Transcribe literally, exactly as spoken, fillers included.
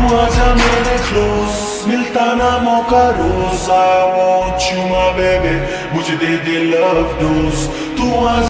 आजा मेरे क्लोज, मिलता ना मौका रोज। I want you my baby, मुझे दे दे लव डोज। तू आजा